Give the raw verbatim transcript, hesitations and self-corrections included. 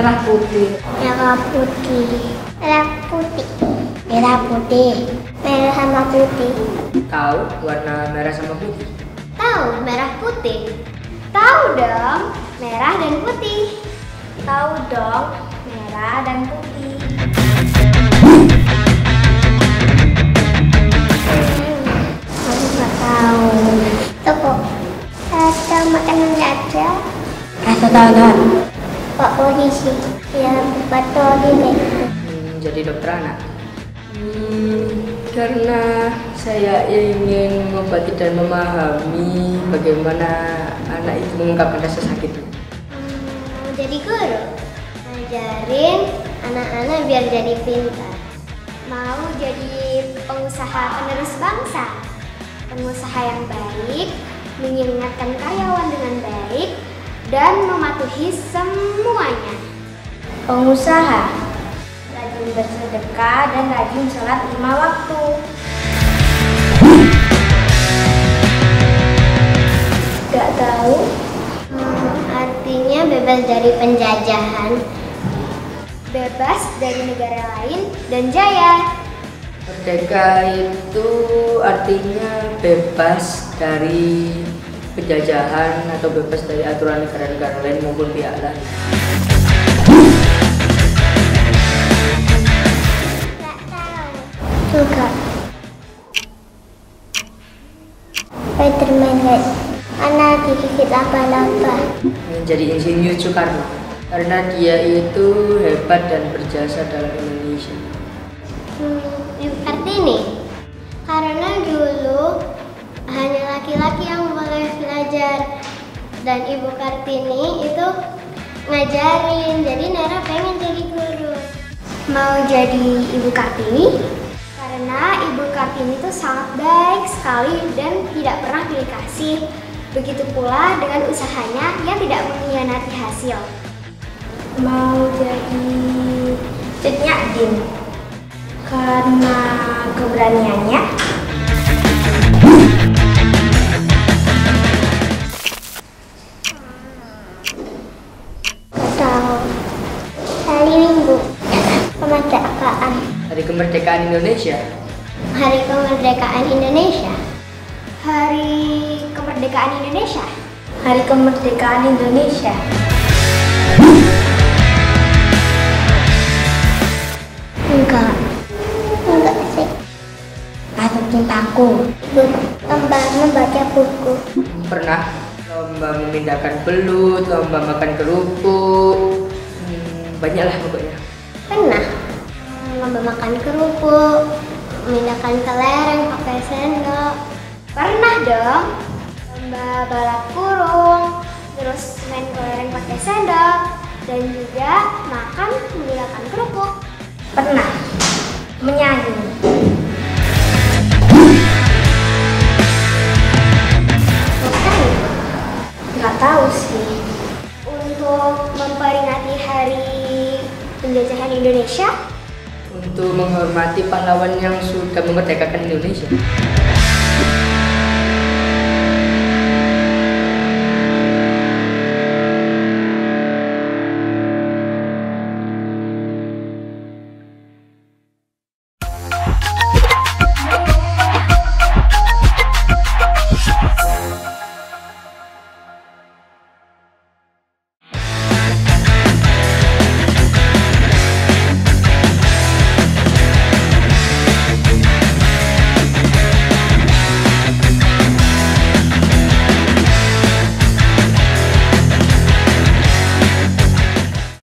Merah putih. Merah putih. Merah putih. Merah putih. Merah sama putih. Tahu warna merah sama putih? Tahu merah putih. Tahu dong, merah dan putih. Tahu dong, merah dan putih. Aku nggak tahu. Toko. Ada makanan aja. Kasih tahu kan? Pak polisi. Ya, patroli deh. Hmm, jadi dokter anak. Hmm, karena saya ingin mengobati dan memahami bagaimana anak itu mengungkapkan rasa sakitnya. Hmm, jadi guru. Ngajarin anak-anak biar jadi pintar. Mau jadi pengusaha penerus bangsa. Pengusaha yang baik, mengingatkan karyawan dengan baik, dan mematuhi semuanya. Pengusaha rajin bersedekah dan rajin sholat lima waktu. Gak tahu? Hmm, artinya bebas dari penjajahan, bebas dari negara lain, dan jaya. Merdeka itu artinya bebas dari penjajahan atau bebas dari aturan negara-negara lain maupun pihak lain. Gak tahu. Juga. Spiderman guys. Anak digigit laba-laba. Menjadi insinyur Soekarno karena dia itu hebat dan berjasa dalam Indonesia. Hmm, Ibu Kartini. Karena dulu hanya laki-laki yang boleh belajar dan Ibu Kartini itu ngajarin, jadi Nera pengen jadi guru. Mau jadi Ibu Kartini karena Ibu Kartini itu sangat baik sekali dan tidak pernah pilih kasih. Begitu pula dengan usahanya yang tidak mengkhianati hasil. Mau jadi Cut Nyak karena keberaniannya. Hari Minggu, kemerdekaan. Hari kemerdekaan Indonesia. Hari kemerdekaan Indonesia. Hari kemerdekaan Indonesia. Hari kemerdekaan Indonesia. Enggak. Enggak sih. Kasih cintaku. Lomba membaca buku. Pernah lomba memindahkan belut, lomba makan kerupuk. Banyaklah pokoknya. Pernah lomba makan kerupuk, memindahkan kelereng pakai sendok. Pernah dong lomba balap kurung, terus main kelereng pakai sendok, dan juga makan menggunakan kerupuk. Pernah menyanyi. Bukan? Nggak tahu sih. Untuk memperingati hari penjajahan Indonesia, Untuk menghormati pahlawan yang sudah memerdekakan Indonesia.